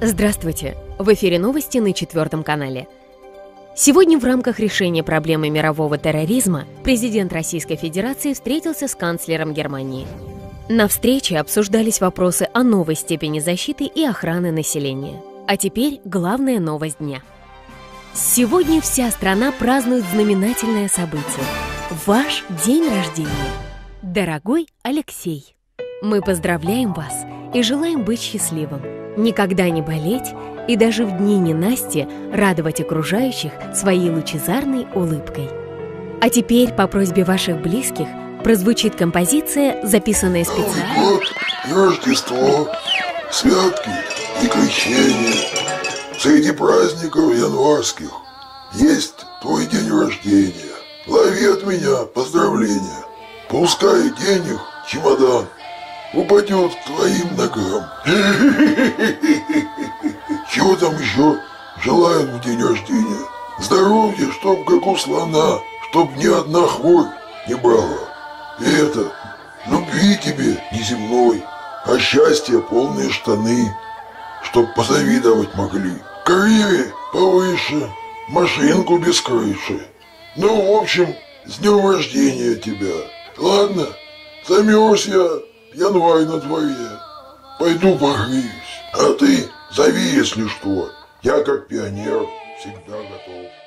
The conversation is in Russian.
Здравствуйте! В эфире новости на 4 канале. Сегодня в рамках решения проблемы мирового терроризма президент Российской Федерации встретился с канцлером Германии. На встрече обсуждались вопросы о новой степени защиты и охраны населения. А теперь главная новость дня. Сегодня вся страна празднует знаменательное событие – ваш день рождения. Дорогой Алексей, мы поздравляем вас и желаем быть счастливым, никогда не болеть и даже в дни ненасти радовать окружающих своей лучезарной улыбкой. А теперь по просьбе ваших близких прозвучит композиция, записанная специально. Новый год и Рождество, святки и крещение. Среди праздников январских есть твой день рождения. Лови от меня поздравления. Пускай денег чемодан упадет к твоим ногам. Чего там еще желают в день рождения? Здоровья, чтоб как у слона, чтоб ни одна хворь не брала. И это, любви тебе неземной, а счастья полные штаны, чтоб позавидовать могли. Карьере повыше, машинку без крыши. Ну, в общем, с днем рождения тебя. Ладно, замерз я, январь на дворе. Пойду погреюсь. А ты зови, если что. Я, как пионер, всегда готов.